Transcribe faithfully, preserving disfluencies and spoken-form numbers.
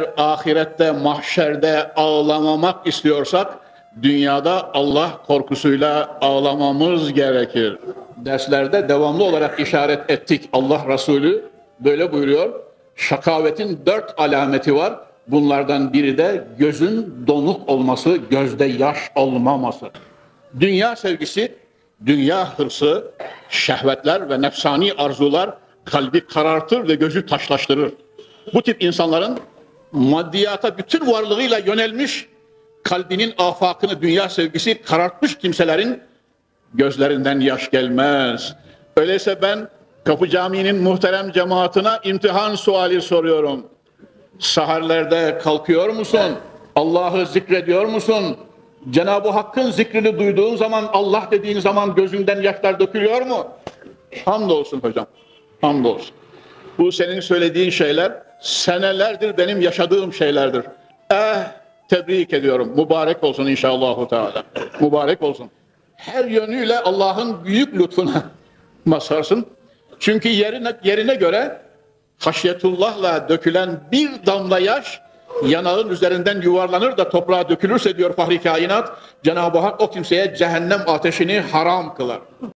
Eğer ahirette, mahşerde ağlamamak istiyorsak, dünyada Allah korkusuyla ağlamamız gerekir. Derslerde devamlı olarak işaret ettik. Allah Resulü böyle buyuruyor. Şakavetin dört alameti var. Bunlardan biri de gözün donuk olması, gözde yaş olmaması. Dünya sevgisi, dünya hırsı, şehvetler ve nefsani arzular kalbi karartır ve gözü taşlaştırır. Bu tip insanların maddiyata bütün varlığıyla yönelmiş, kalbinin afakını dünya sevgisi karartmış kimselerin gözlerinden yaş gelmez. Öyleyse ben Kapı Camii'nin muhterem cemaatine imtihan suali soruyorum. Saharlerde kalkıyor musun? Allah'ı zikrediyor musun? Cenab-ı Hakk'ın zikrini duyduğun zaman, Allah dediğin zaman gözünden yaşlar dökülüyor mu? Hamdolsun hocam, hamdolsun. Bu senin söylediğin şeyler senelerdir benim yaşadığım şeylerdir. Eh, tebrik ediyorum. Mübarek olsun inşallah Teala. Mübarek olsun. Her yönüyle Allah'ın büyük lütfuna masarsın. Çünkü yerine, yerine göre haşyetullahla dökülen bir damla yaş yanağın üzerinden yuvarlanır da toprağa dökülürse diyor Fahri Kainat, Cenab-ı Hak o kimseye cehennem ateşini haram kılar.